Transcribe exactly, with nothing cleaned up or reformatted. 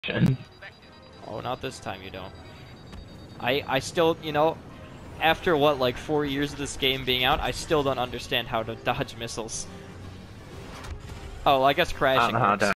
Oh, not this time you don't. I I still, you know, after what, like four years of this game being out, I still don't understand how to dodge missiles. Oh, well, I guess crashing I don't know how works. to